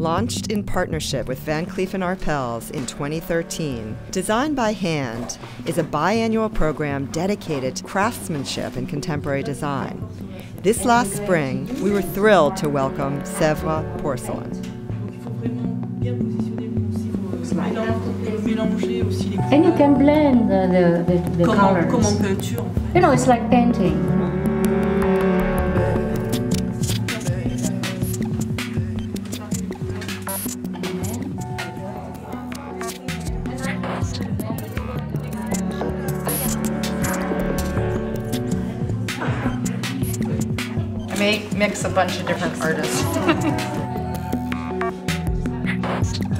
Launched in partnership with Van Cleef Arpels in 2013, Design by Hand is a biannual program dedicated to craftsmanship and contemporary design. This last spring, we were thrilled to welcome Sèvres Porcelain. And you can blend the colors. You know, it's like painting. I may mix a bunch of different artists.